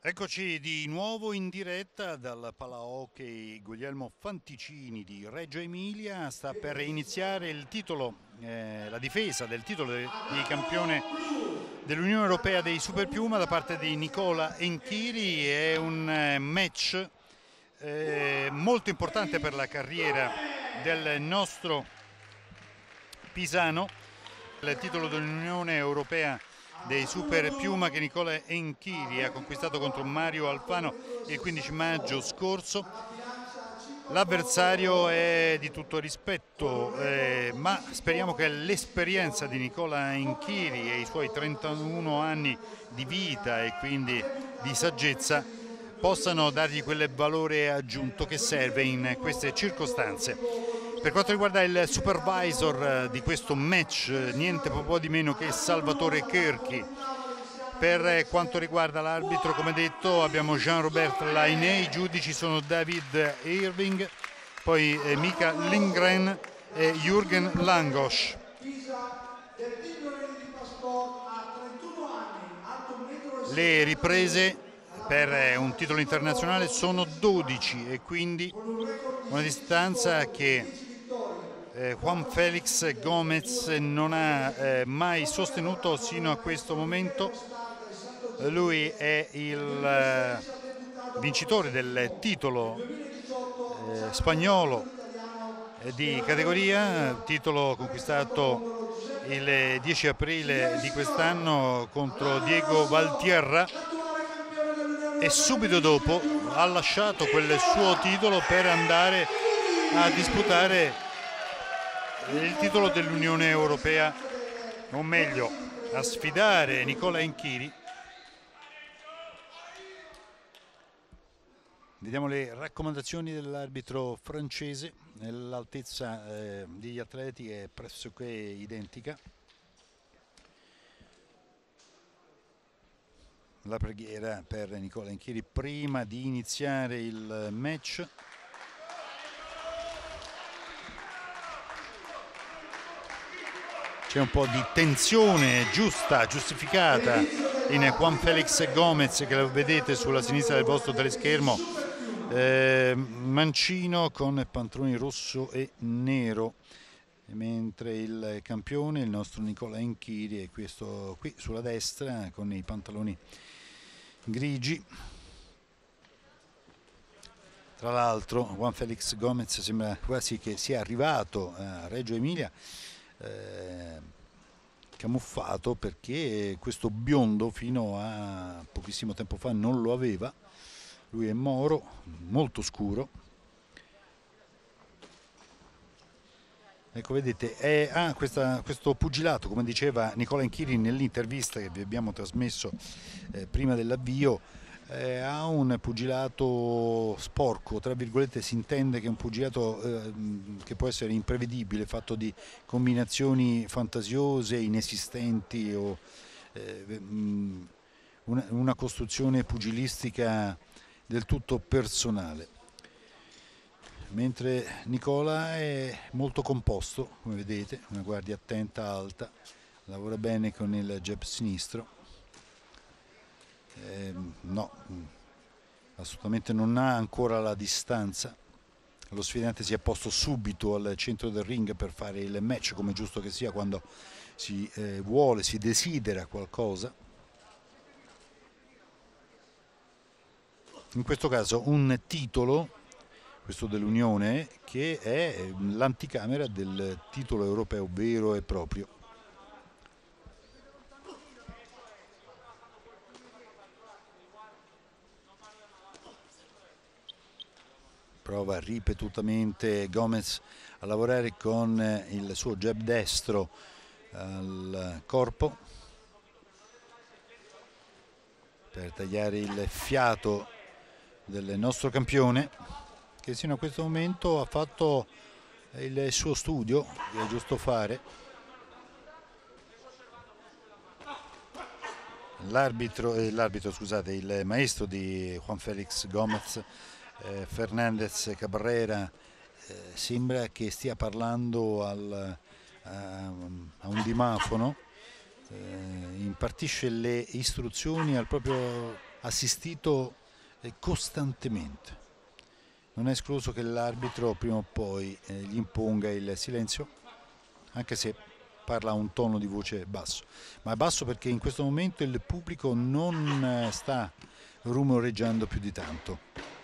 Eccoci di nuovo in diretta dal Palahockey Guglielmo Fanticini di Reggio Emilia. Sta per iniziare il titolo, la difesa del titolo di campione dell'Unione Europea dei Super Piuma da parte di Nicola Enchiri. È un match molto importante per la carriera del nostro pisano, il titolo dell'Unione Europea dei Super Piuma che Nicola Enchiri ha conquistato contro Mario Alfano il 15 maggio scorso. L'avversario è di tutto rispetto, ma speriamo che l'esperienza di Nicola Enchiri e i suoi 31 anni di vita e quindi di saggezza possano dargli quel valore aggiunto che serve in queste circostanze. Per quanto riguarda il supervisor di questo match, niente po' di meno che Salvatore Cherchi. Per quanto riguarda l'arbitro, come detto, abbiamo Jean-Robert Lainé, i giudici sono David Irving, poi Mika Lindgren e Jürgen Langosch. Le riprese per un titolo internazionale sono 12 e quindi una distanza che Juan Félix Gómez non ha mai sostenuto sino a questo momento. Lui è il vincitore del titolo spagnolo di categoria, titolo conquistato il 10 aprile di quest'anno contro Diego Valtierra, e subito dopo ha lasciato quel suo titolo per andare a disputare il titolo dell'Unione Europea, o meglio a sfidare Nicola Enchiri. Vediamo le raccomandazioni dell'arbitro francese. L'altezza degli atleti è pressoché identica. La preghiera per Nicola Enchiri prima di iniziare il match. C'è un po' di tensione giusta, giustificata in Juan Félix Gómez, che lo vedete sulla sinistra del vostro teleschermo, mancino con pantaloni rosso e nero, mentre il campione, il nostro Nicola Enchiri, è questo qui sulla destra con i pantaloni grigi. Tra l'altro Juan Félix Gómez sembra quasi che sia arrivato a Reggio Emilia camuffato, perché questo biondo fino a pochissimo tempo fa non lo aveva. Lui è moro, molto scuro. Ecco, vedete, questo pugilato, come diceva Nicola Enchiri nell'intervista che vi abbiamo trasmesso prima dell'avvio, ha un pugilato sporco, tra virgolette. Si intende che è un pugilato che può essere imprevedibile, fatto di combinazioni fantasiose, inesistenti, o una costruzione pugilistica del tutto personale. Mentre Nicola è molto composto, come vedete, una guardia attenta, alta, lavora bene con il jab sinistro. No, assolutamente non ha ancora la distanza. Lo sfidante si è posto subito al centro del ring per fare il match, come giusto che sia quando si vuole, si desidera qualcosa. In questo caso un titolo, questo dell'Unione, che è l'anticamera del titolo europeo vero e proprio. Prova ripetutamente Gómez a lavorare con il suo jab destro al corpo per tagliare il fiato del nostro campione, che sino a questo momento ha fatto il suo studio, che è giusto fare. Scusate, il maestro di Juan Félix Gómez, Fernández Cabrera, sembra che stia parlando a un dimafono, impartisce le istruzioni al proprio assistito costantemente. Non è escluso che l'arbitro prima o poi gli imponga il silenzio, anche se parla a un tono di voce basso, ma è basso perché in questo momento il pubblico non sta rumoreggiando più di tanto.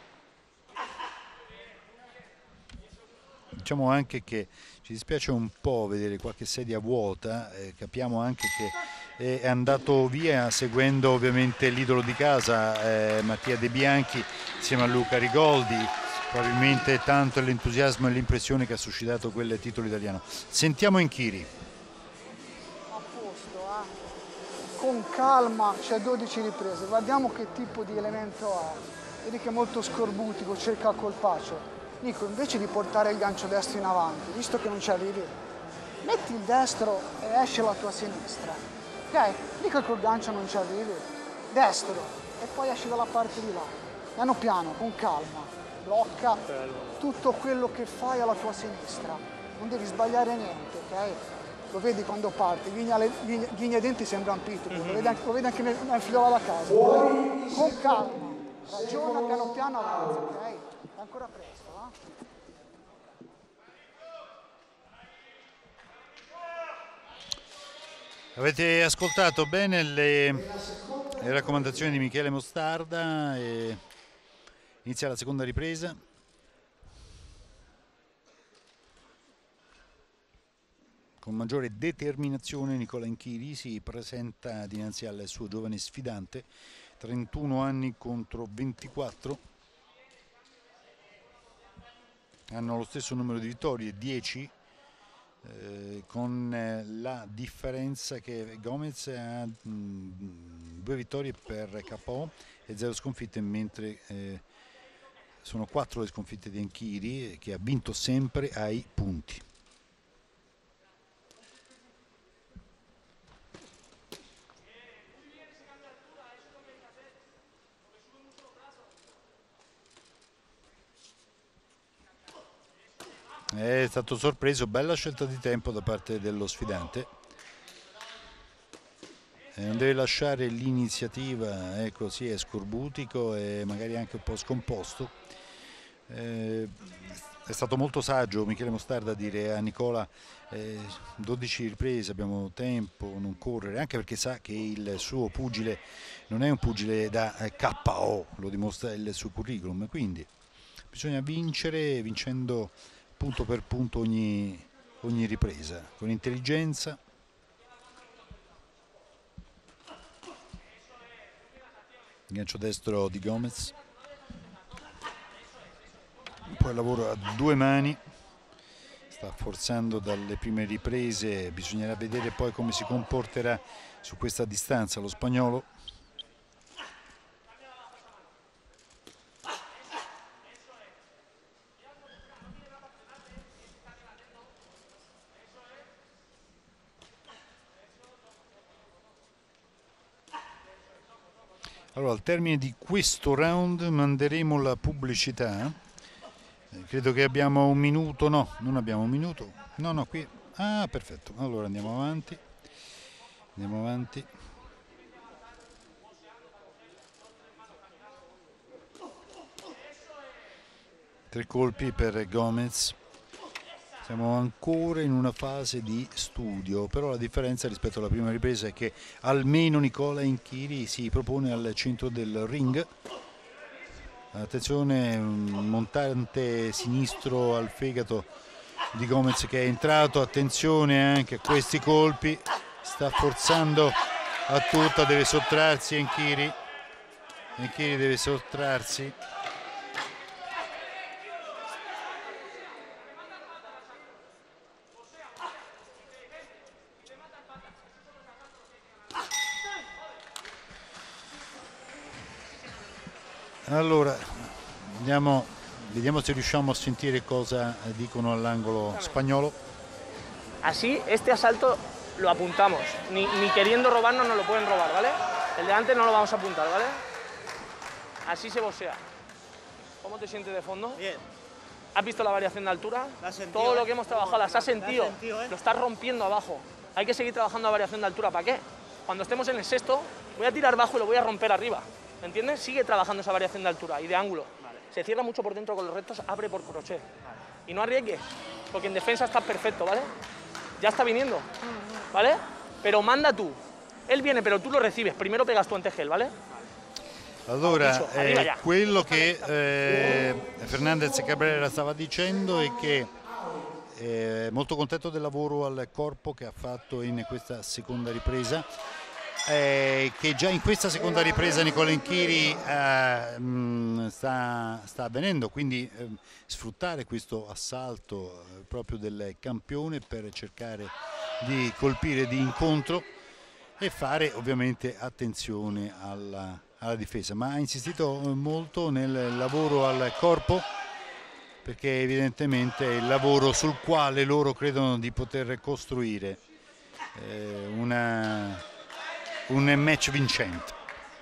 Diciamo anche che ci dispiace un po' vedere qualche sedia vuota, capiamo anche che è andato via seguendo ovviamente l'idolo di casa, Mattia De Bianchi, insieme a Luca Rigoldi, probabilmente tanto l'entusiasmo e l'impressione che ha suscitato quel titolo italiano. Sentiamo Inchiri. A posto, con calma, c'è 12 riprese, guardiamo che tipo di elemento ha. Vedi che è molto scorbutico, cerca il colpaccio. Dico, invece di portare il gancio destro in avanti, visto che non ci arrivi, metti il destro e esce la tua sinistra. Ok? Dico che col gancio non ci arrivi, destro, e poi esci dalla parte di là. Piano piano, con calma, blocca tutto quello che fai alla tua sinistra. Non devi sbagliare niente, ok? Lo vedi quando parte, ghigna i denti, sembra un pitbull, lo vedi anche nel figlio alla casa. Con calma, ragiona, piano piano avanza, ok? È ancora presto. Avete ascoltato bene le raccomandazioni di Michele Mostarda e inizia la seconda ripresa. Con maggiore determinazione Nicola Inchiri si presenta dinanzi al suo giovane sfidante, 31 anni contro 24. Hanno lo stesso numero di vittorie, 10, con la differenza che Gomez ha 2 vittorie per KO e 0 sconfitte, mentre sono 4 le sconfitte di Inchiri, che ha vinto sempre ai punti. È stato sorpreso, bella scelta di tempo da parte dello sfidante, non deve lasciare l'iniziativa, ecco, sì, è scorbutico e magari anche un po' scomposto. È stato molto saggio Michele Mostarda a dire a Nicola 12 riprese, abbiamo tempo, non correre, anche perché sa che il suo pugile non è un pugile da KO, lo dimostra il suo curriculum, quindi bisogna vincere, vincendo punto per punto ogni ripresa, con intelligenza. Gancio destro di Gomez, poi lavoro a 2 mani, sta forzando dalle prime riprese, bisognerà vedere poi come si comporterà su questa distanza lo spagnolo. Allora, al termine di questo round manderemo la pubblicità. Credo che abbiamo un minuto, no, non abbiamo un minuto. No, qui. Ah, perfetto. Allora andiamo avanti. Andiamo avanti. Tre colpi per Gomez. Siamo ancora in una fase di studio, però la differenza rispetto alla prima ripresa è che almeno Nicola Inchiri si propone al centro del ring. Attenzione, un montante sinistro al fegato di Gomez che è entrato, attenzione anche a questi colpi, sta forzando a tutta, deve sottrarsi Inchiri deve sottrarsi. Allora, vediamo se riusciamo a sentire cosa dicono all'angolo spagnolo. Así, este asalto lo apuntamos. Ni queriendo robarnos nos lo pueden robar, ¿vale? El de antes no lo vamos a apuntar, ¿vale? Así se boxea. ¿Cómo te sientes de fondo? Bien. ¿Has visto la variación de altura? La has sentido, todo lo que hemos trabajado, las has sentido. ¿eh? Lo estás rompiendo abajo. Hay que seguir trabajando a variación de altura. ¿Para qué? Cuando estemos en el sexto, voy a tirar bajo y lo voy a romper arriba. ¿Me entiendes? Sigue trabajando esa variación de altura y de ángulo. Se cierra mucho por dentro con los rectos, abre por crochet. Y no arriesgues, porque en defensa estás perfecto, ¿vale? Ya está viniendo, ¿vale? Pero manda tú. Él viene, però tu lo recibes. Primero pegas tu antegel, ¿vale? Allora, quello che Fernandez Cabrera stava dicendo è che è molto contento del lavoro al corpo che ha fatto in questa seconda ripresa, che già in questa seconda ripresa Nicola Inchiri sta avvenendo, quindi sfruttare questo assalto proprio del campione per cercare di colpire di incontro e fare ovviamente attenzione alla difesa, ma ha insistito molto nel lavoro al corpo, perché evidentemente è il lavoro sul quale loro credono di poter costruire un match vincente.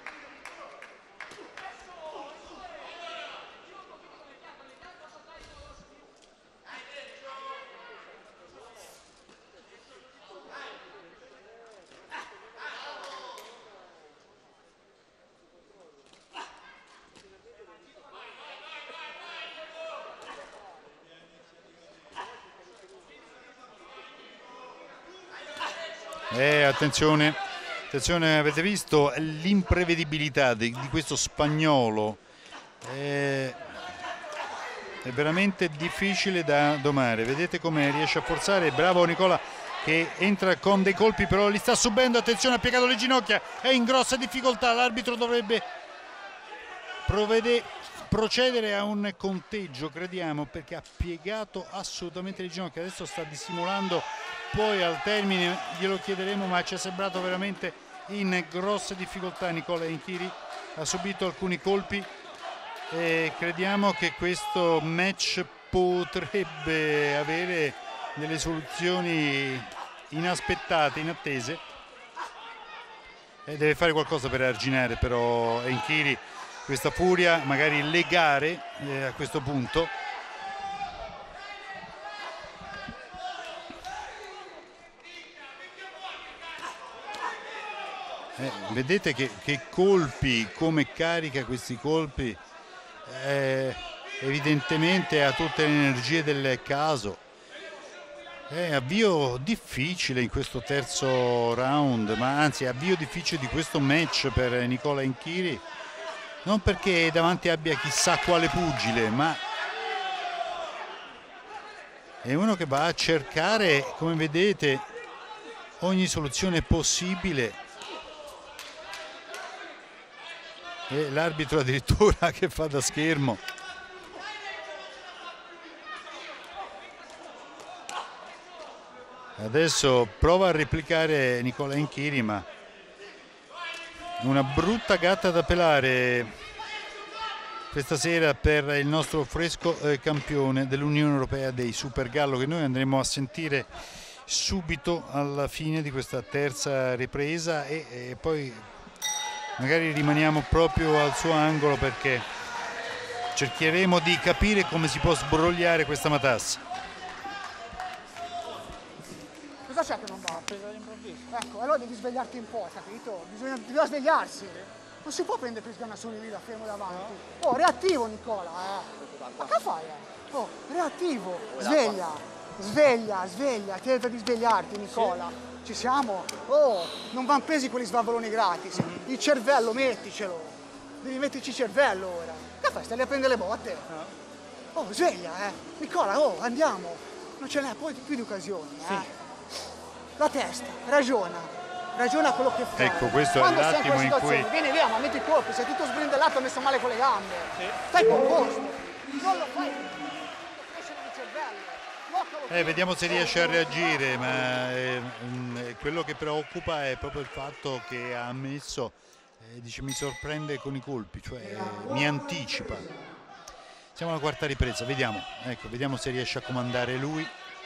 Attenzione, attenzione, avete visto l'imprevedibilità di questo spagnolo, è veramente difficile da domare. Vedete come riesce a forzare, bravo Nicola che entra con dei colpi, però li sta subendo. Attenzione, ha piegato le ginocchia, è in grossa difficoltà, l'arbitro dovrebbe procedere a un conteggio, crediamo, perché ha piegato assolutamente le ginocchia. Adesso sta dissimulando, poi al termine glielo chiederemo, ma ci è sembrato veramente in grosse difficoltà. Nicola Inchiri ha subito alcuni colpi e crediamo che questo match potrebbe avere delle soluzioni inaspettate, inattese, e deve fare qualcosa per arginare però Inchiri questa furia, magari legare a questo punto. Vedete che colpi, come carica questi colpi, evidentemente ha tutte le energie del caso. Avvio difficile in questo terzo round, ma anzi avvio difficile di questo match per Nicola Inchiri, non perché davanti abbia chissà quale pugile, ma è uno che va a cercare, come vedete, ogni soluzione possibile. E l'arbitro addirittura che fa da schermo. Adesso prova a replicare Nicola Inchiri, ma una brutta gatta da pelare questa sera per il nostro fresco campione dell'Unione Europea dei Super Gallo, che noi andremo a sentire subito alla fine di questa terza ripresa, e poi magari rimaniamo proprio al suo angolo perché cercheremo di capire come si può sbrogliare questa matassa. Cosa c'è che non va? Ecco, allora devi svegliarti un po', capito? Bisogna svegliarsi. Non si può prendere Prisgana solo lì da fermo davanti. Oh, reattivo Nicola, Ma che fai? Oh, reattivo, sveglia, tenta di svegliarti Nicola. Ci siamo? Oh, non vanno presi quegli svalvoloni gratis. Il cervello, metticelo. Devi metterci il cervello ora. Che fai? Stai lì a prendere le botte? Oh, sveglia, Nicola, oh, andiamo. Non ce n'è poi più di occasioni, La testa, ragiona quello che fai. Ecco, questo è l'attimo in cui... Vieni via, ma metti i colpi, sei tutto sbrindellato, messo male con le gambe. Stai composto. Non lo fai. Crescere il cervello. Vediamo se riesce a reagire, ma quello che preoccupa è proprio il fatto che ha ammesso, dice mi sorprende con i colpi, cioè mi anticipa. Siamo alla quarta ripresa, vediamo, ecco, vediamo se riesce a comandare lui.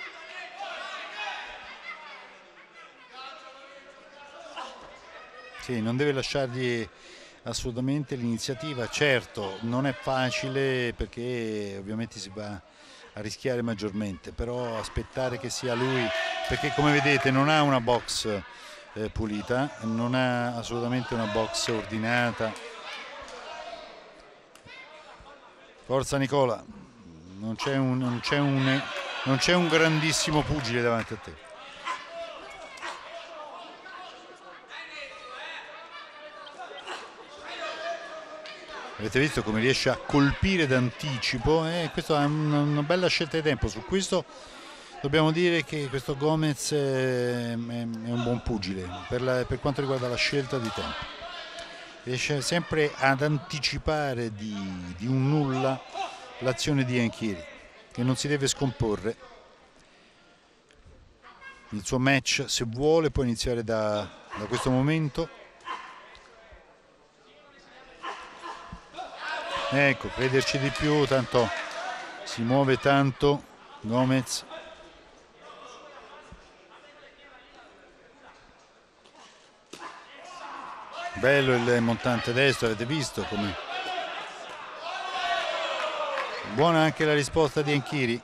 Sì, non deve lasciargli assolutamente l'iniziativa. Certo, non è facile perché ovviamente si va a rischiare maggiormente, però aspettare che sia lui, perché come vedete non ha una box pulita, non ha assolutamente una box ordinata, Forza Nicola, non c'è un grandissimo pugile davanti a te. Avete visto come riesce a colpire d'anticipo? Questa è una bella scelta di tempo. Su questo dobbiamo dire che questo Gomez è un buon pugile per quanto riguarda la scelta di tempo. Riesce sempre ad anticipare di un nulla l'azione di Yanchiri, che non si deve scomporre. Il suo match, se vuole, può iniziare da questo momento. Ecco, crederci di più, tanto si muove tanto Gomez. Bello il montante destro, avete visto come buona anche la risposta di Yanchiri.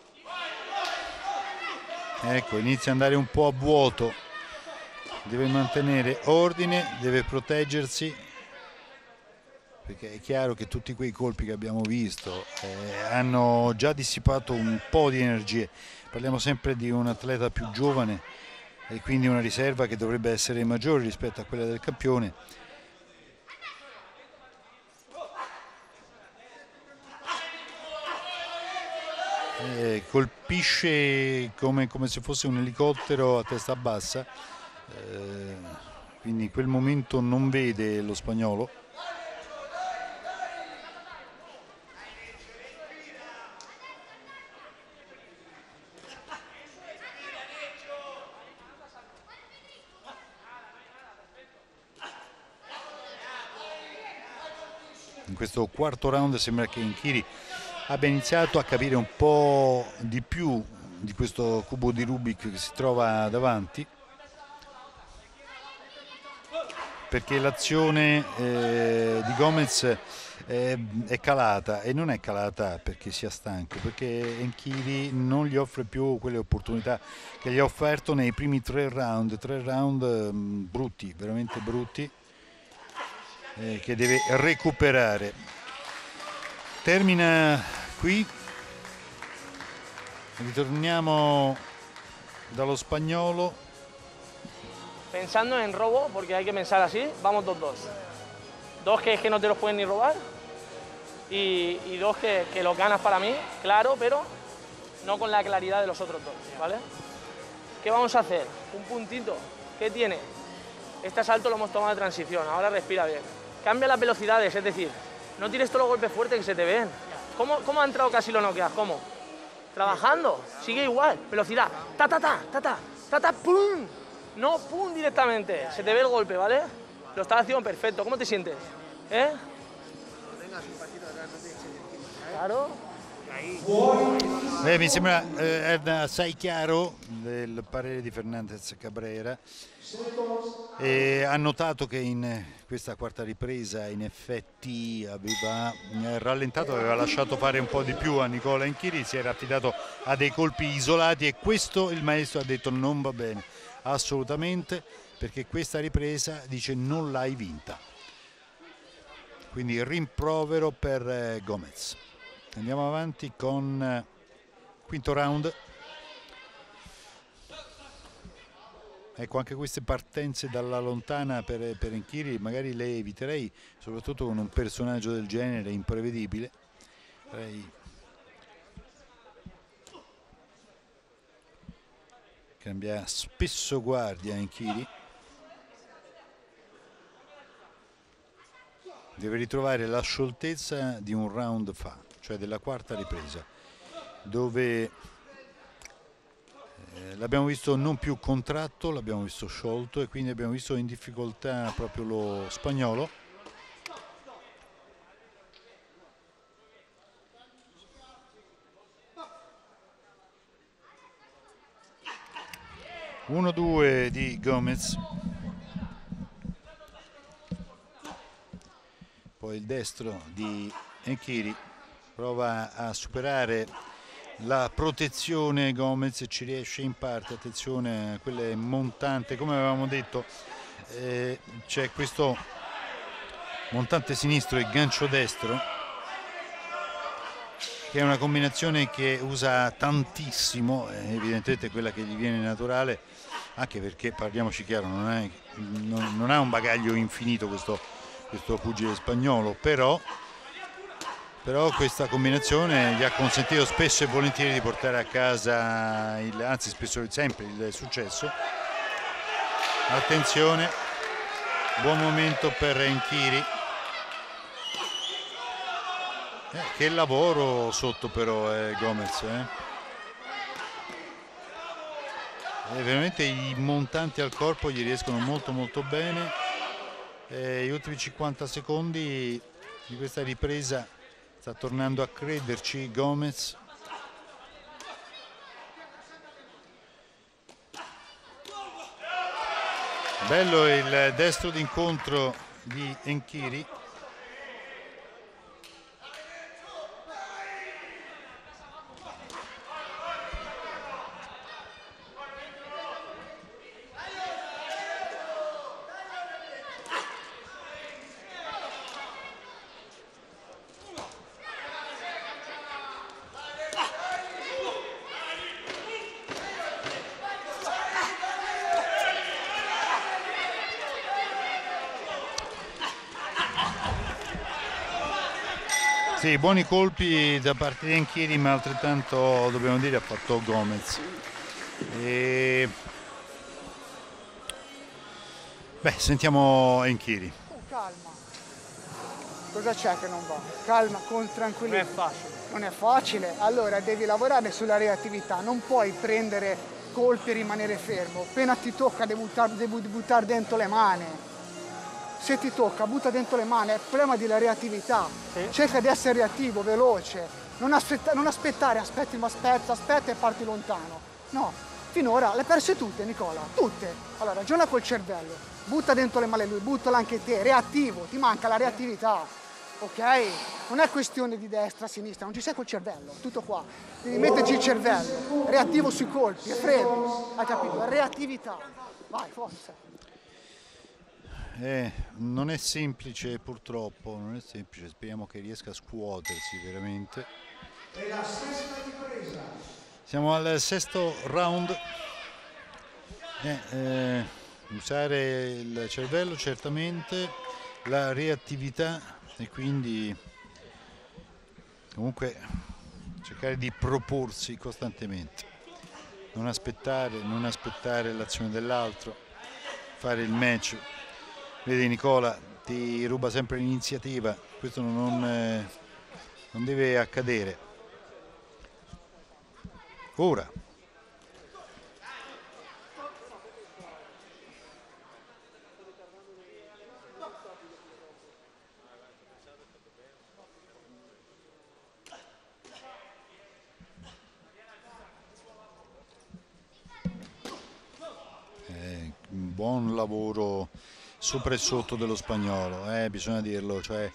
Ecco, inizia ad andare un po' a vuoto, deve mantenere ordine, deve proteggersi, perché è chiaro che tutti quei colpi che abbiamo visto hanno già dissipato un po' di energie. Parliamo sempre di un atleta più giovane e quindi una riserva che dovrebbe essere maggiore rispetto a quella del campione. Colpisce come se fosse un elicottero a testa bassa, quindi in quel momento non vede lo spagnolo. In questo quarto round sembra che Yanchiri abbia iniziato a capire un po' di più di questo cubo di Rubik che si trova davanti, perché l'azione di Gomez è calata, e non è calata perché sia stanco, perché Yanchiri non gli offre più quelle opportunità che gli ha offerto nei primi tre round brutti, veramente brutti, che deve recuperare. Termina qui, ritorniamo dallo spagnolo. Pensando en robo, porque hay que pensar así, vamos 2-2. Dos que es que no te los pueden ni robar y dos que los ganas para mí, claro, pero no con la claridad de los otros dos, ¿vale? ¿Qué vamos a hacer? Un puntito. ¿Qué tiene? Este asalto lo hemos tomado de transición, ahora respira bien. Cambia las velocidades, es decir, no tires todos los golpes fuertes que se te ven. ¿Cómo ha entrado casi lo noqueas? ¿Cómo? Trabajando, sigue igual, velocidad. Ta, ta, ta, ta, ta, ta, ta, pum. No, pum, directamente. Se te ve el golpe, ¿vale? Lo estás haciendo perfecto. ¿Cómo te sientes? Claro. Mi sembra assai chiaro il parere di Fernandez Cabrera, e ha notato che in questa quarta ripresa in effetti aveva rallentato, aveva lasciato fare un po' di più a Nicola Yanchiri, si era affidato a dei colpi isolati, e questo il maestro ha detto non va bene assolutamente, perché questa ripresa, dice, non l'hai vinta. Quindi rimprovero per Gomez. Andiamo avanti con quinto round. Ecco, anche queste partenze dalla lontana per Yanchiri magari le eviterei, soprattutto con un personaggio del genere imprevedibile. Cambia spesso guardia Yanchiri. Deve ritrovare la scioltezza di un round fa, cioè della quarta ripresa, dove l'abbiamo visto non più contratto, l'abbiamo visto sciolto, e quindi abbiamo visto in difficoltà proprio lo spagnolo. Uno due di Gomez, poi il destro di Yanchiri, prova a superare la protezione Gomez, ci riesce in parte. Attenzione a quelle montante, come avevamo detto, c'è questo montante sinistro e gancio destro che è una combinazione che usa tantissimo, evidentemente quella che gli viene naturale, anche perché, parliamoci chiaro, non ha un bagaglio infinito questo pugile spagnolo, però questa combinazione gli ha consentito spesso e volentieri di portare a casa, anzi spesso sempre, il successo. Attenzione, buon momento per Nchiri. Che lavoro sotto però Gomez, veramente i montanti al corpo gli riescono molto molto bene. Gli ultimi 50 secondi di questa ripresa sta tornando a crederci Gomez. Bello il destro d'incontro di Nchiri. Sì, buoni colpi da parte di Nchiri, ma altrettanto dobbiamo dire ha fatto Gomez. Sentiamo Nchiri. Calma. Cosa c'è che non va? Calma, con tranquillità. Non è facile. Non è facile, allora devi lavorare sulla reattività, non puoi prendere colpi e rimanere fermo. Appena ti tocca devi buttare dentro le mani. Se ti tocca, butta dentro le mani, è il problema della reattività. Sì. Cerca di essere reattivo, veloce, non aspettare, aspetta e parti lontano. No, finora le hai perse tutte, Nicola, tutte. Allora ragiona col cervello, butta dentro le mani lui, buttala anche te, reattivo, ti manca la reattività, ok? Non è questione di destra, sinistra, non ci sei col cervello, tutto qua. Devi metterci il cervello, reattivo sui colpi, è freddo, hai capito? Reattività, vai, forza. Non è semplice, purtroppo, non è semplice, speriamo che riesca a scuotersi veramente. È la sesta ripresa. Siamo al sesto round. Usare il cervello certamente, la reattività e quindi comunque cercare di proporsi costantemente, non aspettare l'azione dell'altro, fare il match. Vedi Nicola, ti ruba sempre l'iniziativa, questo non deve accadere. Ora. Un buon lavoro sopra e sotto dello spagnolo, bisogna dirlo, cioè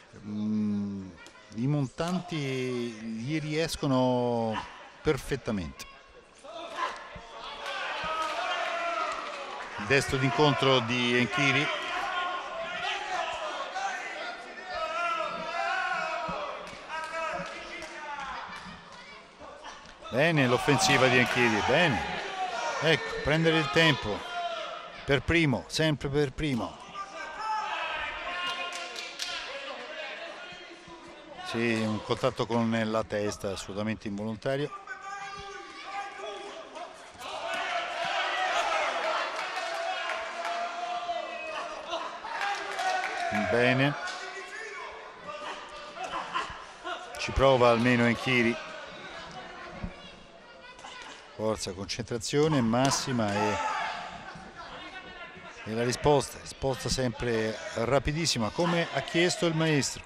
i montanti gli riescono perfettamente. Il destro d'incontro di Nchiri. Bene l'offensiva di Nchiri, bene. Ecco, prendere il tempo. Per primo, sempre per primo. Sì, un contatto con la testa assolutamente involontario. Bene. Ci prova almeno Nchiri. Forza, concentrazione massima e la risposta sempre rapidissima, come ha chiesto il maestro.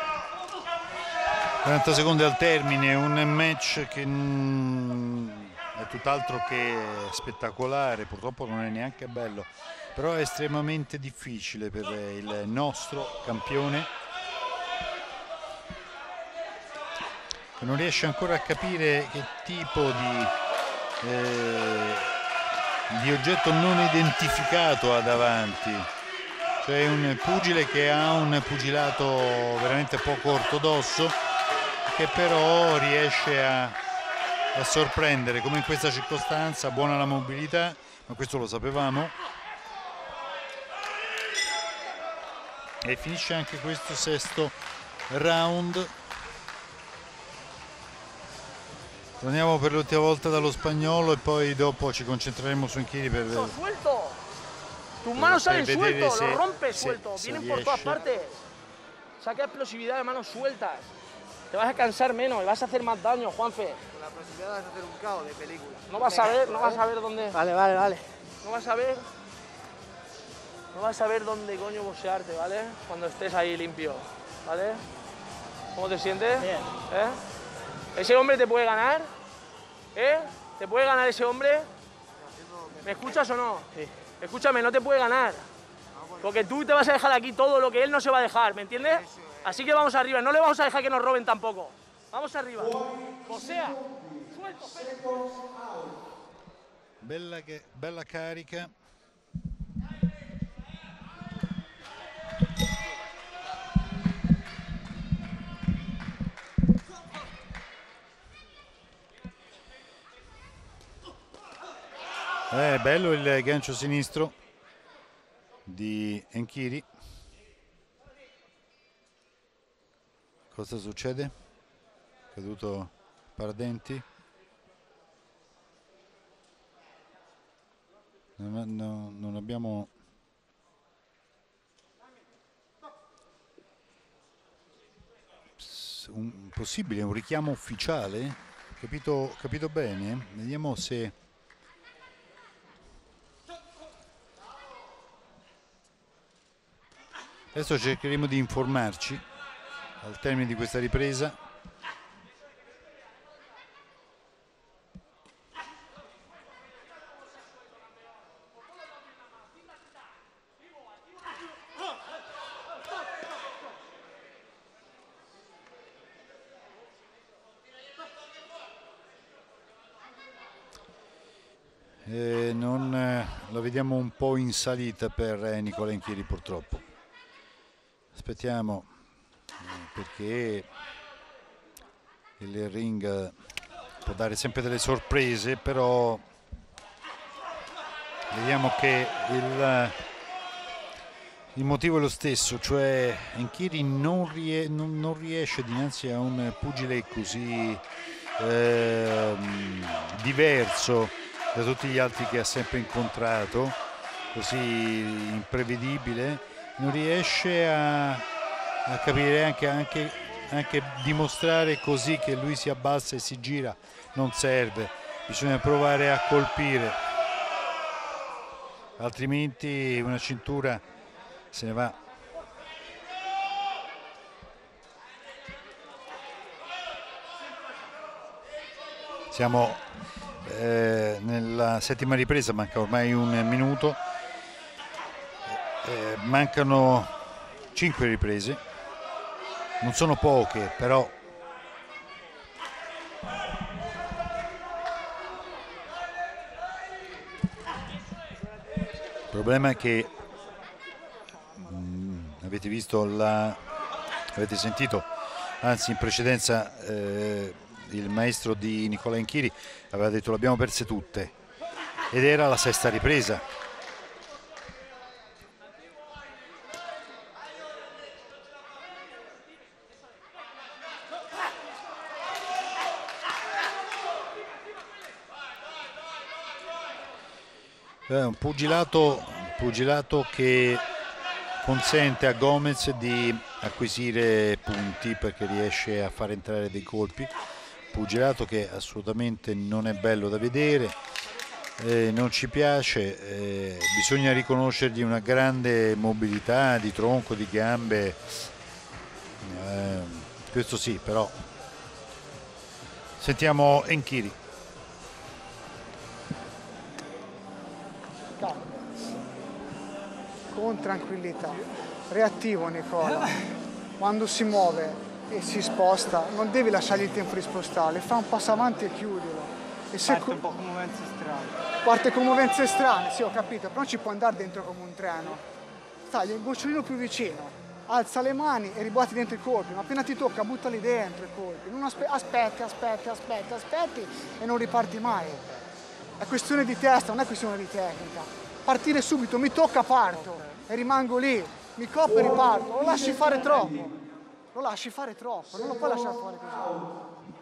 ...40 secondi al termine, un match che è tutt'altro che spettacolare, purtroppo non è neanche bello, però è estremamente difficile per il nostro campione, che non riesce ancora a capire che tipo di oggetto non identificato ha davanti. Cioè un pugile che ha un pugilato veramente poco ortodosso, che però riesce a sorprendere, come in questa circostanza. Buona la mobilità, ma questo lo sapevamo. E finisce anche questo sesto round. Torniamo per l'ultima volta dallo spagnolo e poi dopo ci concentreremo su Nchiri per suelto. Tus manos salen suelto, se, lo rompes suelto, vienen por todas riesce. partes. Saca explosividad de manos sueltas. Te vas a cansar menos y vas a hacer más daño, Juanfe. Con la posibilidad vas a hacer un caos de película. No vas a ver, no vas a ver dónde. Vale, vale, vale. No vas a ver. No vas a ver dónde coño boxearte, ¿vale? Cuando estés ahí limpio, ¿vale? ¿Cómo te sientes? Bien. ¿Ese hombre te puede ganar? ¿Eh? ¿Te puede ganar ese hombre? ¿Me escuchas o no? Sí. Escúchame, no te puede ganar. Porque tú te vas a dejar aquí todo lo que él no se va a dejar, ¿me entiendes? Así que vamos arriba, no le vamos a dejar que nos roben tampoco. Vamos arriba. Boxea. Suelto, Bella carica. Bello il gancio sinistro di Nchiri. Cosa succede? Caduto Paradenti? Non abbiamo possibile un richiamo ufficiale? Capito bene? Vediamo se adesso cercheremo di informarci al termine di questa ripresa. La vediamo un po' in salita per Nicola Nchiri, purtroppo. Aspettiamo, perché il ring può dare sempre delle sorprese, però vediamo che il motivo è lo stesso, cioè Nchiri non riesce dinanzi a un pugile così diverso da tutti gli altri che ha sempre incontrato, così imprevedibile, non riesce a capire, anche dimostrare così che lui si abbassa e si gira non serve, bisogna provare a colpire, altrimenti una cintura se ne va. Siamo nella settima ripresa, manca ormai un minuto, mancano 5 riprese, non sono poche, però il problema è che avete visto avete sentito, anzi in precedenza il maestro di Nicola Nchiri aveva detto le abbiamo perse tutte, ed era la sesta ripresa. Un pugilato che consente a Gomez di acquisire punti perché riesce a far entrare dei colpi, pugilato che assolutamente non è bello da vedere, non ci piace, bisogna riconoscergli una grande mobilità di tronco, di gambe, questo sì, però sentiamo Nchiri. calmo, con tranquillità. Reattivo Nicola, quando si muove e si sposta non devi lasciargli il tempo di spostarle, fa un passo avanti e chiudilo. E se Parte un po' con movenze strane. parte con movenze strane, sì ho capito, però ci può andare dentro come un treno. Stai il gocciolino più vicino, alza le mani e ribatti dentro i colpi, ma appena ti tocca buttali dentro i colpi, non aspetti e non riparti mai. È questione di testa, non è questione di tecnica. Partire subito, mi tocca, parto e rimango lì, mi copro e riparto, lo lasci fare troppo, non lo puoi lasciare fare così.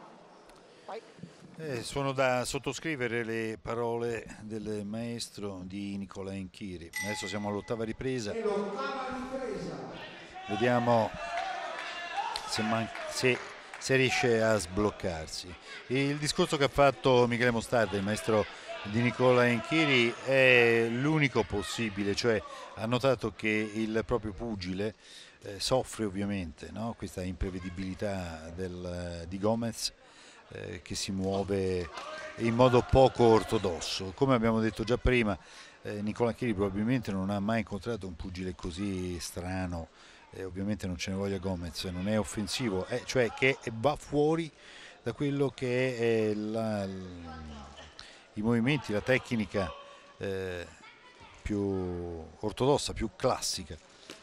Vai. Sono da sottoscrivere le parole del maestro di Nicola Inchiri. Adesso siamo all'8ª ripresa. Vediamo se riesce a sbloccarsi. Il discorso che ha fatto Michele Mostarda, il maestro di Nicola Inchiri, è l'unico possibile, cioè ha notato che il proprio pugile soffre ovviamente, no? Questa imprevedibilità di Gomez, che si muove in modo poco ortodosso. Come abbiamo detto già prima, Nicola Inchiri probabilmente non ha mai incontrato un pugile così strano, ovviamente non ce ne voglia Gomez, non è offensivo, cioè che va fuori da quello che è i movimenti, la tecnica più ortodossa, più classica.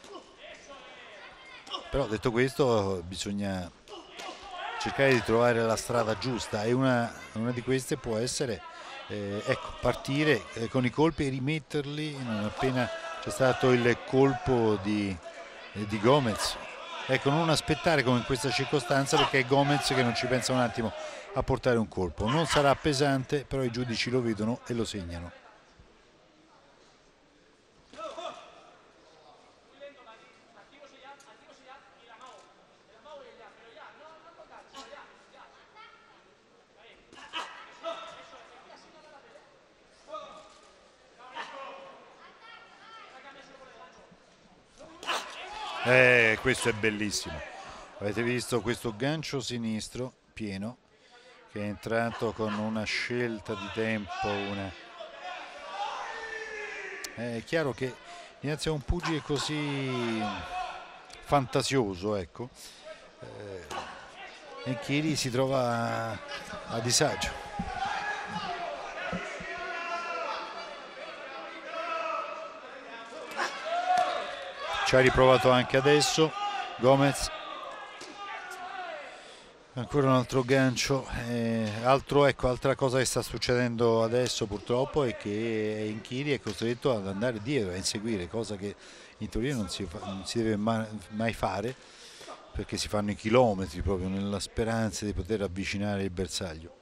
Però detto questo bisogna cercare di trovare la strada giusta e una di queste può essere ecco, partire con i colpi e rimetterli non appena c'è stato il colpo di Gomez. Ecco, non aspettare come in questa circostanza, perché è Gomez che non ci pensa un attimo a portare un colpo. Non sarà pesante, però i giudici lo vedono e lo segnano. Questo è bellissimo. Avete visto questo gancio sinistro pieno che è entrato con una scelta di tempo, è chiaro che dinanzi a un pugile così fantasioso, ecco, Inchiri si trova a disagio. Ci ha riprovato anche adesso Gomez, ancora un altro gancio, altra cosa che sta succedendo adesso purtroppo è che Inchiri è costretto ad andare dietro, a inseguire, cosa che in teoria non si deve mai fare, perché si fanno i chilometri proprio nella speranza di poter avvicinare il bersaglio.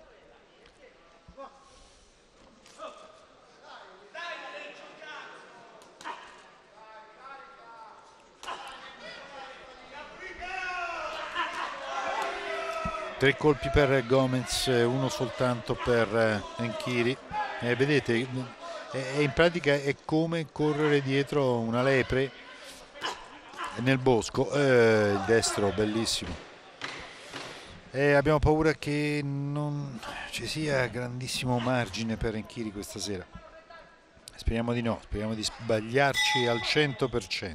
Tre colpi per Gomez, uno soltanto per Inchiri. Vedete, in pratica è come correre dietro una lepre nel bosco. Il destro bellissimo. Abbiamo paura che non ci sia grandissimo margine per Inchiri questa sera. Speriamo di no, speriamo di sbagliarci al 100%.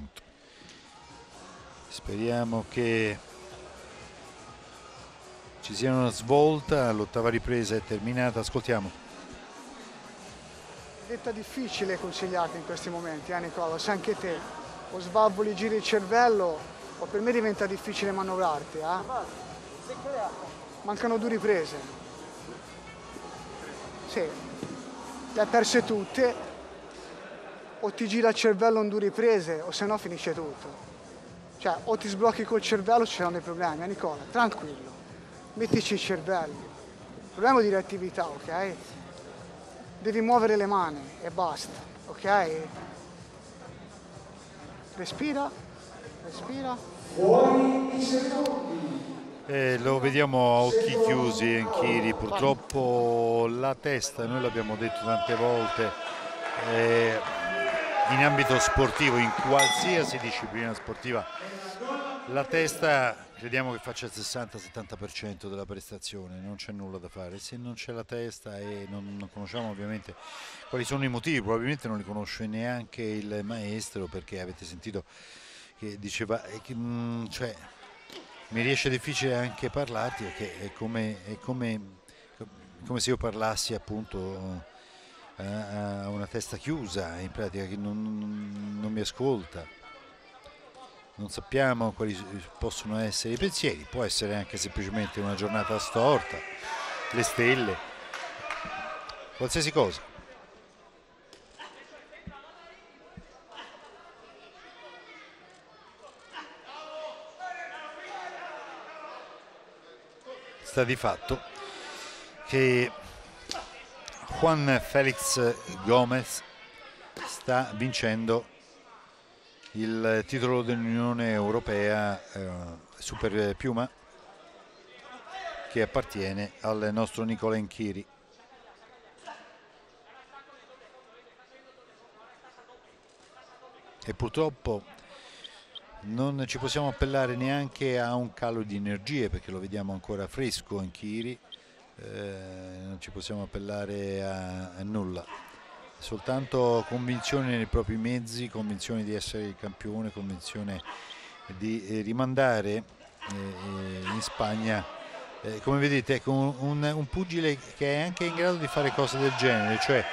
Speriamo che ci sia una svolta. L'8ª ripresa è terminata, ascoltiamo. Diventa difficile consigliarti in questi momenti, Nicola, sai anche te, o svalvoli, giri il cervello, o per me diventa difficile manovrarti. Mancano 2 riprese. Sì, le hai perse tutte, o ti gira il cervello in 2 riprese, o se no finisce tutto. Cioè, o ti sblocchi col cervello, ci saranno dei problemi, Nicola, tranquillo. Mettici il cervello, problema di reattività, ok? Devi muovere le mani e basta, ok? Respira, respira. Fuori i secondi. Lo vediamo a occhi chiusi Inchiri, purtroppo la testa, noi l'abbiamo detto tante volte, in ambito sportivo, in qualsiasi disciplina sportiva, La testa crediamo che faccia il 60-70% della prestazione, non c'è nulla da fare. Se non c'è la testa e non conosciamo ovviamente quali sono i motivi, probabilmente non li conosce neanche il maestro, perché avete sentito che diceva cioè, mi riesce difficile anche parlarti, perché è come se io parlassi appunto a una testa chiusa, in pratica, che non mi ascolta. Non sappiamo quali possono essere i pensieri, può essere anche semplicemente una giornata storta, le stelle, qualsiasi cosa. Sta di fatto che Juan Félix Gómez sta vincendo il titolo dell'Unione Europea Super Piuma, che appartiene al nostro Nicola Inchiri. E purtroppo non ci possiamo appellare neanche a un calo di energie, perché lo vediamo ancora fresco Inchiri, non ci possiamo appellare a nulla. Soltanto convinzione nei propri mezzi, convinzione di essere il campione, convinzione di rimandare in Spagna, come vedete, con un pugile che è anche in grado di fare cose del genere, cioè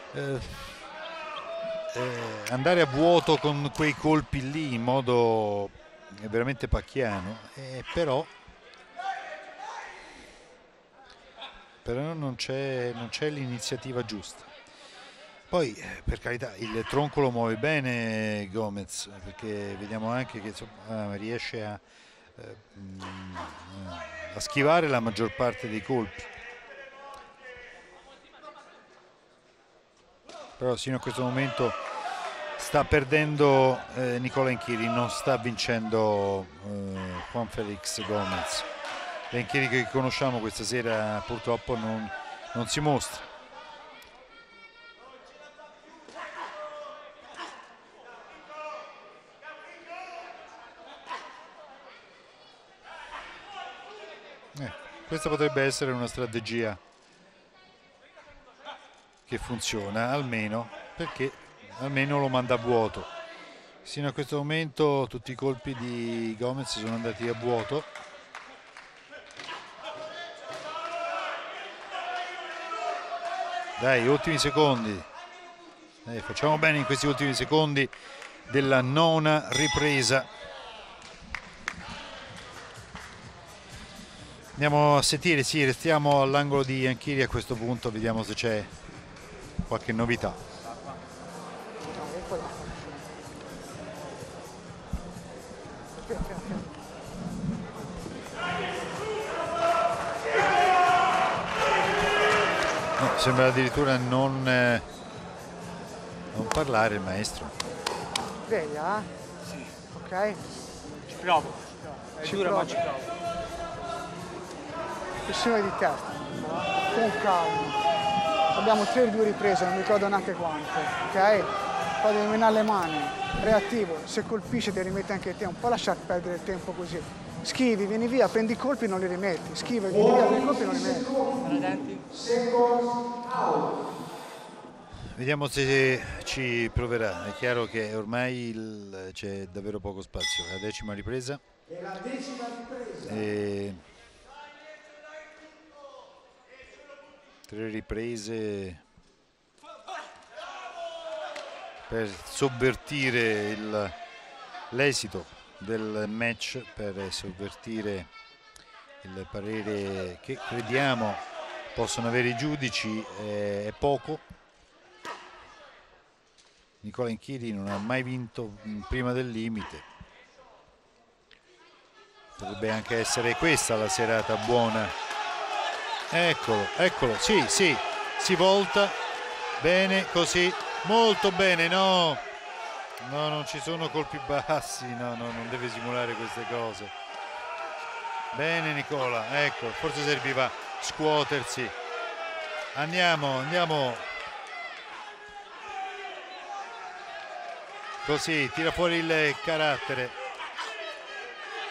andare a vuoto con quei colpi lì in modo veramente pacchiano, però non c'è l'iniziativa giusta. Poi, per carità, il tronco lo muove bene Gómez, perché vediamo anche che insomma, riesce a schivare la maggior parte dei colpi. Però sino a questo momento sta perdendo Nicola Inchiri, non sta vincendo Juan Félix Gómez. L'Inchiri che conosciamo questa sera purtroppo non si mostra. Questa potrebbe essere una strategia che funziona, almeno, perché almeno lo manda a vuoto. Sino a questo momento tutti i colpi di Gómez sono andati a vuoto. Dai, ultimi secondi. Facciamo bene in questi ultimi secondi della nona ripresa. Andiamo a sentire, sì, restiamo all'angolo di Inchiri a questo punto, vediamo se c'è qualche novità. No, sembra addirittura non parlare il maestro. Sveglia? Sì. Ok? Ci provo. È dura, ma ci provo. Pressione di testa, con calma. Abbiamo 3-2 riprese, non mi ricordo neanche quante, ok? Poi devi menare le mani, reattivo, se colpisce ti rimetti anche te, un po' lasciar perdere il tempo così. Schivi, vieni via, prendi i colpi e non li rimetti, schivi, vieni via, prendi i colpi e non li rimetti. Vediamo se ci proverà, è chiaro che ormai c'è davvero poco spazio. La decima ripresa. E 3 riprese per sovvertire l'esito del match, per sovvertire il parere che crediamo possono avere i giudici. È poco. Nicola Inchiri non ha mai vinto prima del limite. Potrebbe anche essere questa la serata buona. Eccolo, sì, si volta, bene così, molto bene, no, non ci sono colpi bassi, no, non deve simulare queste cose. Bene Nicola, ecco, forse serviva scuotersi. Andiamo. Così, tira fuori il carattere.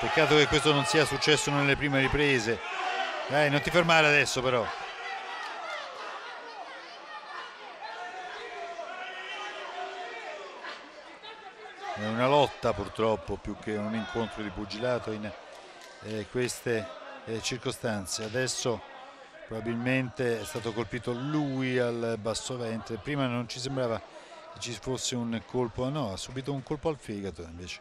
Peccato che questo non sia successo nelle prime riprese. Dai, non ti fermare adesso però. È una lotta purtroppo più che un incontro di pugilato in queste circostanze. Adesso probabilmente è stato colpito lui al basso ventre. Prima non ci sembrava che ci fosse un colpo, no, ha subito un colpo al fegato invece.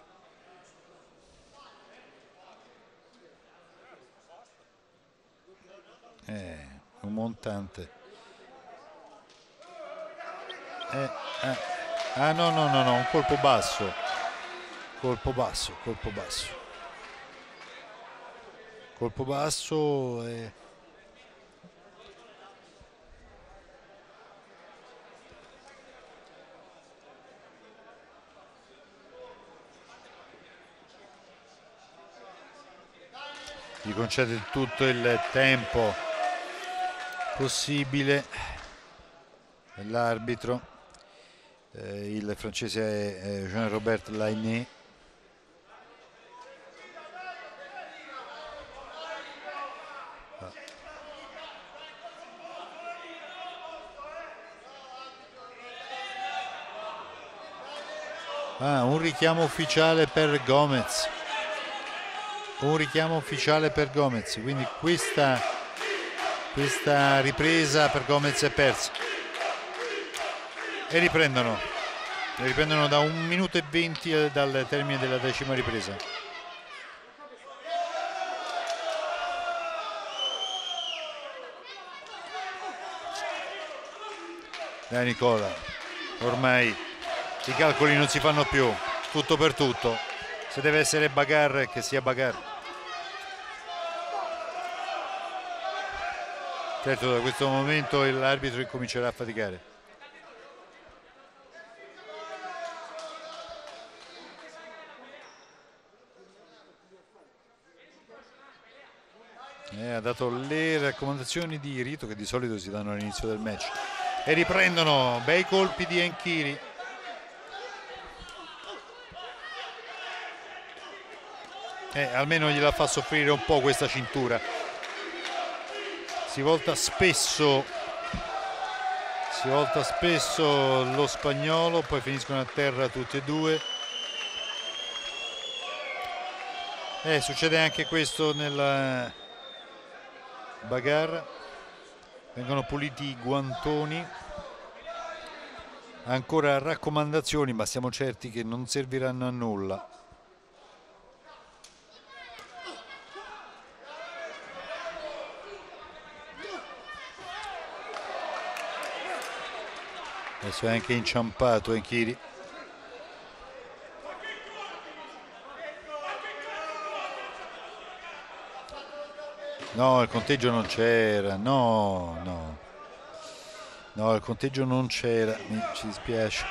Un montante. No, un colpo basso. Colpo basso. Colpo basso e... gli concede tutto il tempo possibile l'arbitro, il francese è Jean-Robert Lainé. Un richiamo ufficiale per Gomez. Quindi questa ripresa per Gomez è persa. E riprendono da 1 minuto e 20 dal termine della 10ª ripresa. Dai Nicola, ormai i calcoli non si fanno più, tutto per tutto. Se deve essere bagarre, che sia bagarre. Certo, da questo momento l'arbitro incomincerà a faticare. Ha dato le raccomandazioni di rito che di solito si danno all'inizio del match. E riprendono, bei colpi di Enchiri. Almeno gliela fa soffrire un po' questa cintura. Si volta spesso lo spagnolo, poi finiscono a terra tutti e due. Succede anche questo nella bagarre. Vengono puliti i guantoni. Ancora raccomandazioni, ma siamo certi che non serviranno a nulla. Adesso è anche inciampato Enchiri. No, il conteggio non c'era. No, il conteggio non c'era. Ci dispiace.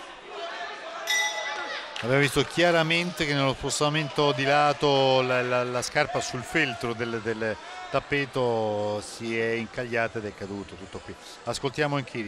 Abbiamo visto chiaramente che nello spostamento di lato la scarpa sul feltro del tappeto si è incagliata ed è caduto. Tutto qui. Ascoltiamo Enchiri.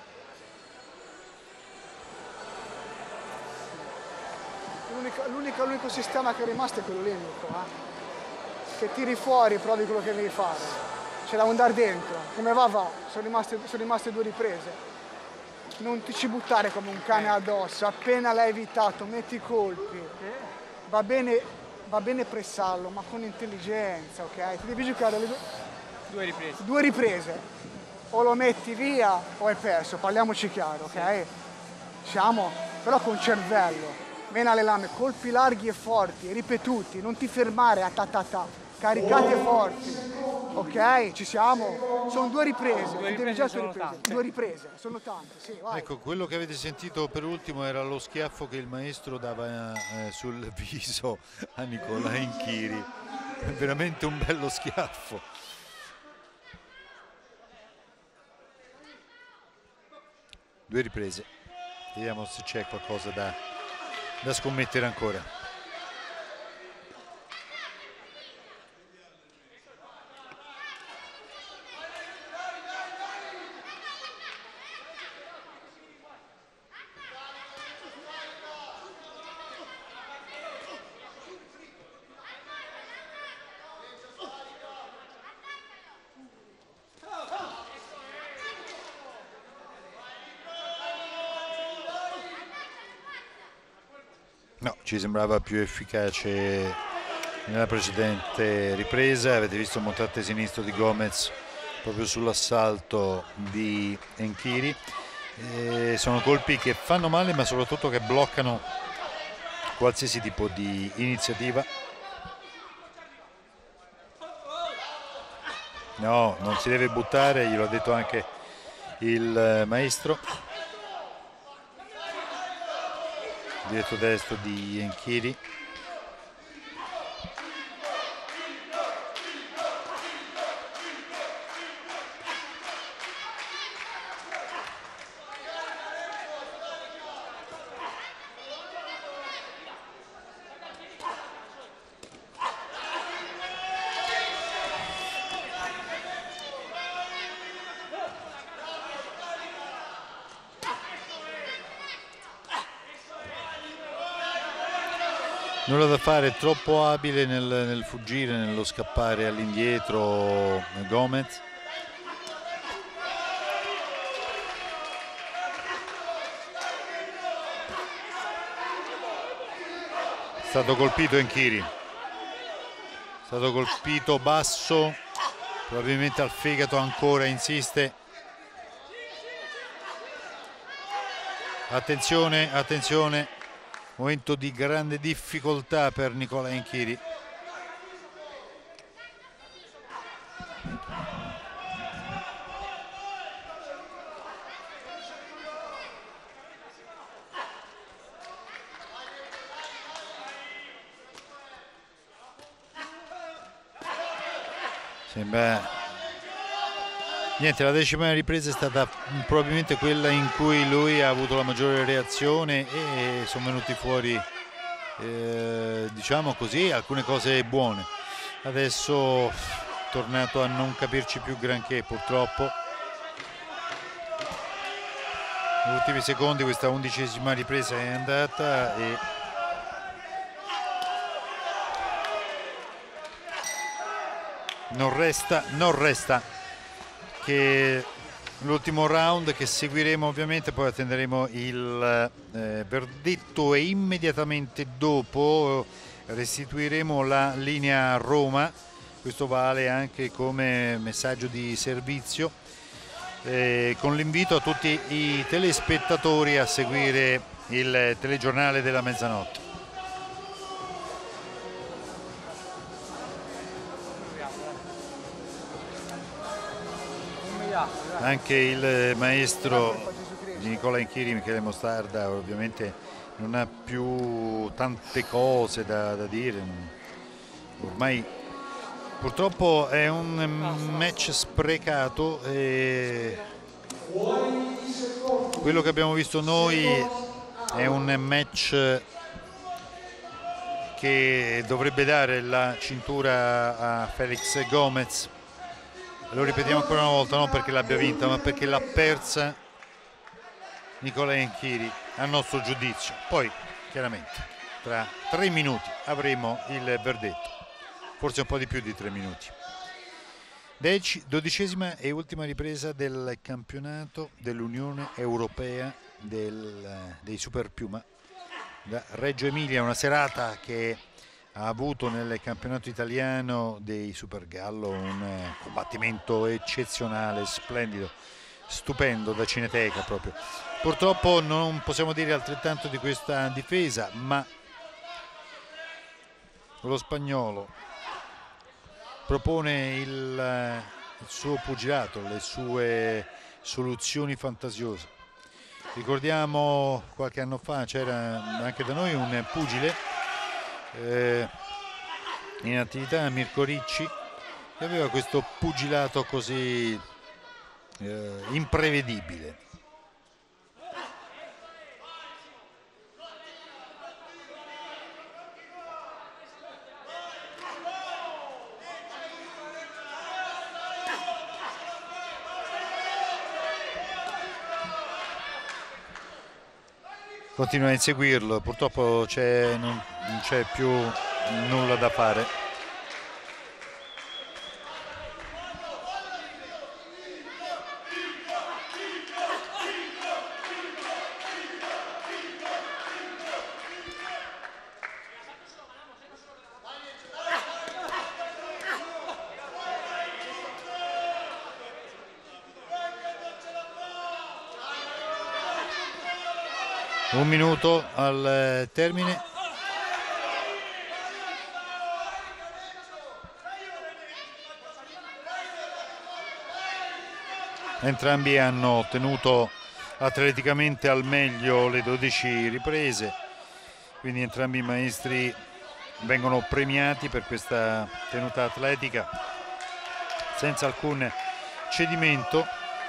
L'unico sistema che è rimasto è quello lì, che tiri fuori e provi quello che devi fare. C'è da andare dentro. Come va? Sono rimaste 2 riprese. Non ti ci buttare come un cane addosso. Appena l'hai evitato, metti i colpi. Va bene pressarlo, ma con intelligenza, ok? Ti devi giocare le 2 riprese. O lo metti via o hai perso. Parliamoci chiaro, ok? Siamo? Però con cervello. Meno alle lame, colpi larghi e forti, ripetuti, non ti fermare a caricati e forti, ok? Ci siamo? Sono 2 riprese, 2 riprese, sono tante, sì, vai. Ecco, quello che avete sentito per ultimo era lo schiaffo che il maestro dava sul viso a Nicola Enchiri, veramente un bello schiaffo. Due riprese, vediamo se c'è qualcosa da scommettere ancora. No, ci sembrava più efficace nella precedente ripresa. Avete visto il montante sinistro di Gomez proprio sull'assalto di Enchiri. Sono colpi che fanno male, ma soprattutto che bloccano qualsiasi tipo di iniziativa. No, non si deve buttare, glielo ha detto anche il maestro. Diretto destro di Enchiri. Nulla da fare, troppo abile nel fuggire, nello scappare all'indietro Gomez. È stato colpito Enchiri, è stato colpito basso, probabilmente al fegato ancora, insiste. Attenzione, attenzione. Momento di grande difficoltà per Nicola Enchiri. Sembra... Niente, la decima ripresa è stata probabilmente quella in cui lui ha avuto la maggiore reazione e sono venuti fuori, diciamo così, alcune cose buone. Adesso è tornato a non capirci più granché, purtroppo. Negli ultimi secondi questa 11ª ripresa è andata e non resta che l'ultimo round che seguiremo, ovviamente poi attenderemo il verdetto e immediatamente dopo restituiremo la linea a Roma. Questo vale anche come messaggio di servizio, con l'invito a tutti i telespettatori a seguire il telegiornale della mezzanotte. Anche il maestro di Nicola Enchiri, Michele Mostarda, ovviamente non ha più tante cose da dire. Ormai purtroppo è un match sprecato e quello che abbiamo visto noi è un match che dovrebbe dare la cintura a Felix Gomez. Lo ripetiamo ancora una volta, non perché l'abbia vinta, ma perché l'ha persa Nicola Enchiri, a nostro giudizio. Poi, chiaramente, tra 3 minuti avremo il verdetto, forse un po' di più di 3 minuti. 12ª e ultima ripresa del campionato dell'Unione Europea dei Super Piuma da Reggio Emilia, una serata che ha avuto nel campionato italiano dei Super Gallo un combattimento eccezionale, splendido, stupendo, da cineteca proprio. Purtroppo non possiamo dire altrettanto di questa difesa, ma lo spagnolo propone il suo pugilato, le sue soluzioni fantasiose. Ricordiamo qualche anno fa c'era anche da noi un pugile in attività, Mirko Ricci, che aveva questo pugilato così imprevedibile. Continua a inseguirlo, purtroppo non c'è più nulla da fare. Un minuto al termine. Entrambi hanno ottenuto atleticamente al meglio le 12 riprese, quindi entrambi i maestri vengono premiati per questa tenuta atletica senza alcun cedimento.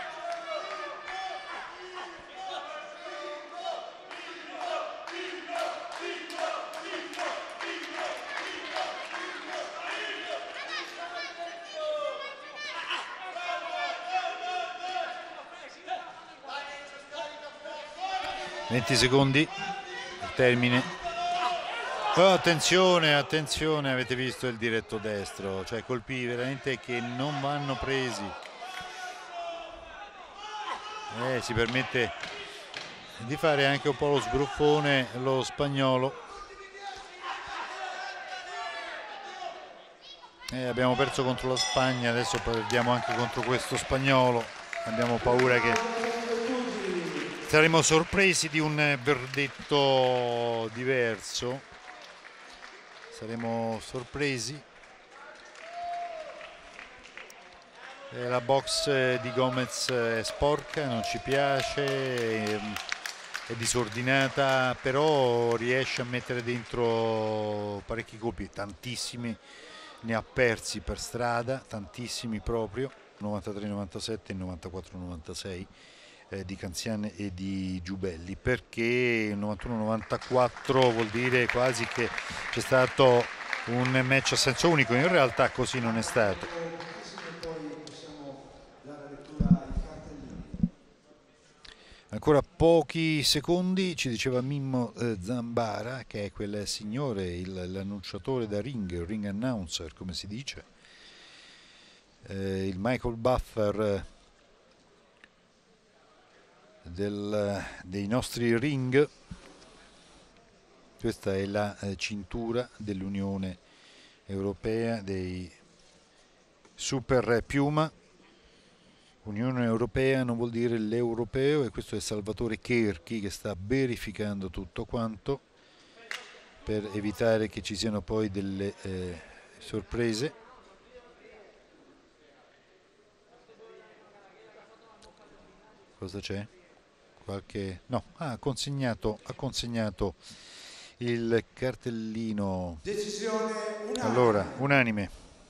(20 secondi al termine). Oh, attenzione, attenzione, avete visto il diretto destro, cioè colpi veramente che non vanno presi. Si permette di fare anche un po' lo sbruffone lo spagnolo. Abbiamo perso contro la Spagna, adesso perdiamo anche contro questo spagnolo. Abbiamo paura che saremo sorpresi di un verdetto diverso. Saremo sorpresi. La box di Gomez è sporca, non ci piace, è disordinata, però riesce a mettere dentro parecchi colpi, tantissimi ne ha persi per strada, tantissimi proprio, 93-97 e 94-96 di Canzian e di Giubelli, perché il 91-94 vuol dire quasi che c'è stato un match a senso unico, in realtà così non è stato. Ancora pochi secondi, ci diceva Mimmo Zambara, che è quel signore, l'annunciatore da ring announcer come si dice, il Michael Buffer dei nostri ring. Questa è la cintura dell'Unione Europea dei Super Piuma. Unione Europea non vuol dire l'europeo, e questo è Salvatore Cherchi che sta verificando tutto quanto per evitare che ci siano poi delle sorprese. Cosa c'è? No, ha consegnato il cartellino. Decisione unanime. Allora, unanime.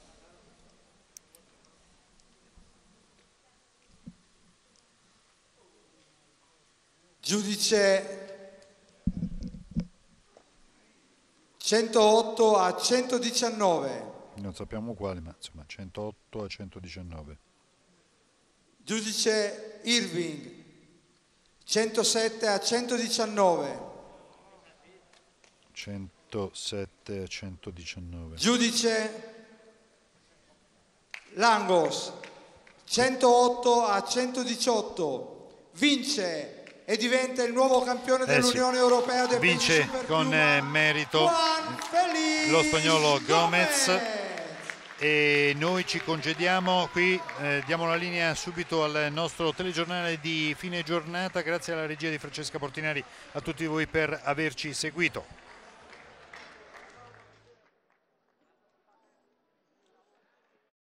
Giudice 108-119. Non sappiamo quale, ma insomma 108-119. Giudice Irving 107-119. 107-119. Giudice Langos 108-118. Vince e diventa il nuovo campione dell'Unione Europea del vince con merito lo spagnolo Gomez. E noi ci congediamo qui, diamo la linea subito al nostro telegiornale di fine giornata. Grazie alla regia di Francesca Portinari, a tutti voi per averci seguito.